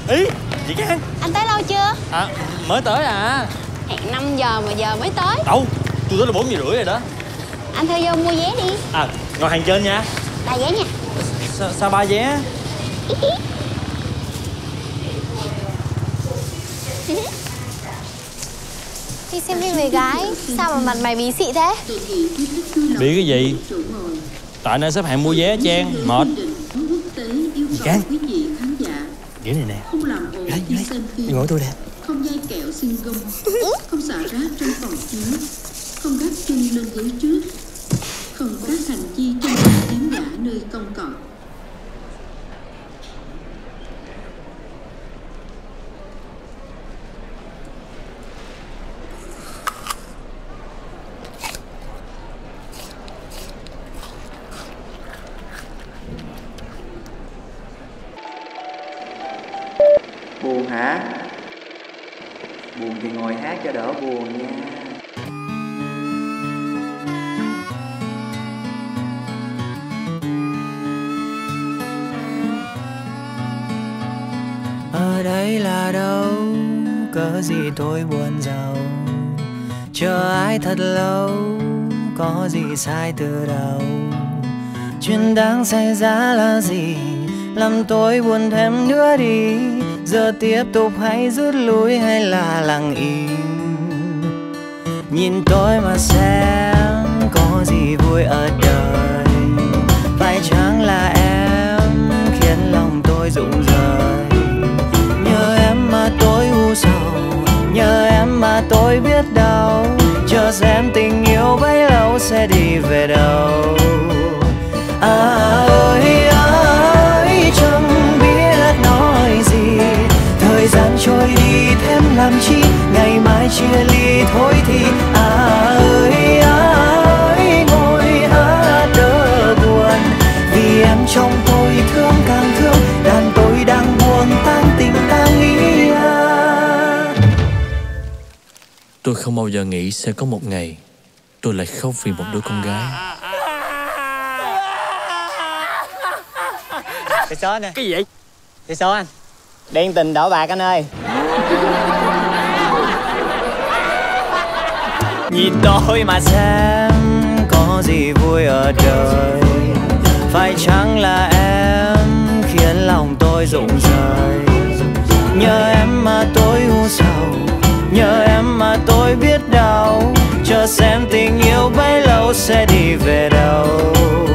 Ý, chị Cang. Anh tới lâu chưa? Mới tới à. Hẹn 5 giờ mà giờ mới tới. Đâu, tôi tới là 4 giờ rưỡi rồi đó. Anh theo vô mua vé đi. Ngồi hàng trên nha. 3 vé nha. Sao 3 vé? Đi xem phim về gái, sao mà mặt mày bí xị thế? Bị cái gì? Tại nơi xếp hạng mua vé Trang, mệt. Cang, ghế này nè. Đây, ngồi tôi nè. Không dây kẹo xin gông, không xả rác trong phòng chứa, không gác chân lên ghế trước, không các hành chi trong chiếm giả nơi công cộng. Buồn hả? Buồn thì ngồi hát cho đỡ buồn nha. Ở đây là đâu, cớ gì tôi buồn giàu, chờ ai thật lâu, có gì sai từ đầu. Chuyện đáng xảy ra là gì, làm tôi buồn thêm nữa đi. Giờ tiếp tục hay rút lui hay là lặng im, nhìn tôi mà xem có gì vui ở đời. Phải chăng là em khiến lòng tôi rụng rời, nhờ em mà tôi u sầu, nhờ em mà tôi biết đau. Chờ xem tình yêu bấy lâu sẽ đi về đâu. Ơi ơi chẳng biết nói gì, thời gian trôi đi thêm làm chi, ngày mai chia ly thôi thì. Ơi ơi ngồi hát đỡ buồn, vì em trong tôi thương càng thương, đàn tôi đang buồn tan tình tan ý. Tôi không bao giờ nghĩ sẽ có một ngày tôi lại khóc vì một đứa con gái. Cái số nè. Cái gì vậy? Cái số anh. Đen tình đỏ bạc anh ơi. Nhìn tôi mà xem có gì vui ở đời. Phải chăng là em khiến lòng tôi rụng rời, nhờ em mà tôi u sầu, nhờ em mà tôi biết đau. Chờ xem tình yêu bấy lâu sẽ đi về đâu.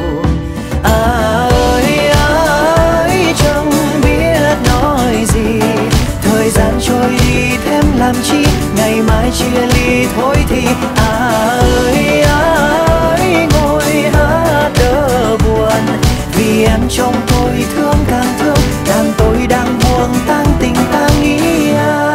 Ơi ơi chẳng biết nói gì, thời gian trôi đi thêm làm chi, ngày mai chia ly thôi thì. Ơi ơi ngồi hát đỡ buồn, vì em trong tôi thương càng thương, đàn tôi đang buồn tan tình tan ý.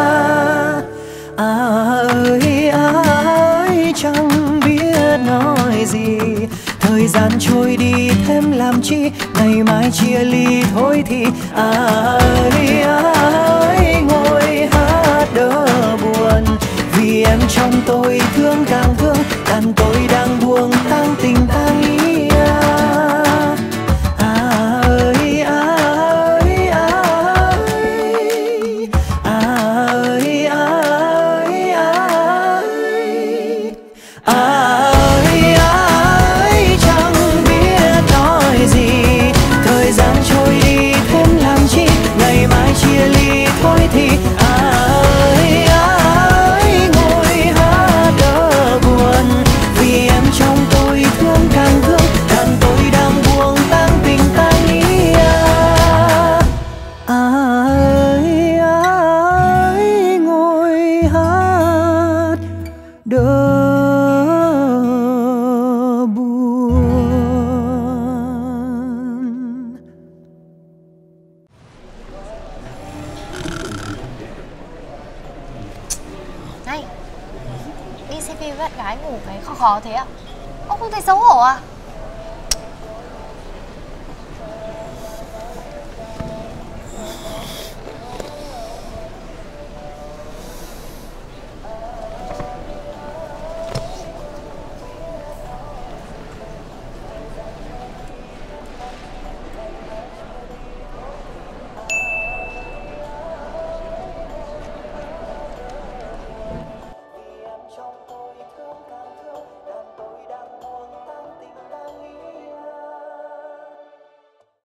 Ơi ơi chẳng biết nói gì, thời gian trôi đi thêm làm chi, ngày mai chia ly thôi thì. Ơi ơi ngồi hát đỡ buồn, vì em trong tôi thương càng thương, đàn tôi đang buồn tan tình tan ý. Ơi ơi ơi ơi ơi ơi ơi chẳng biết nói gì, thời gian trôi đi thêm làm chi, ngày mai chia ly thôi thì. Ơi ơi ngồi hát đỡ buồn, vì em trong tôi thương càng thương, đàn tôi đang buồn tan tình tan ý. Ơi ơi ngồi hát đỡ buồn. Này, đi xem phim với bạn gái ngủ cái khó khó thế à? Ông không thấy xấu hổ à?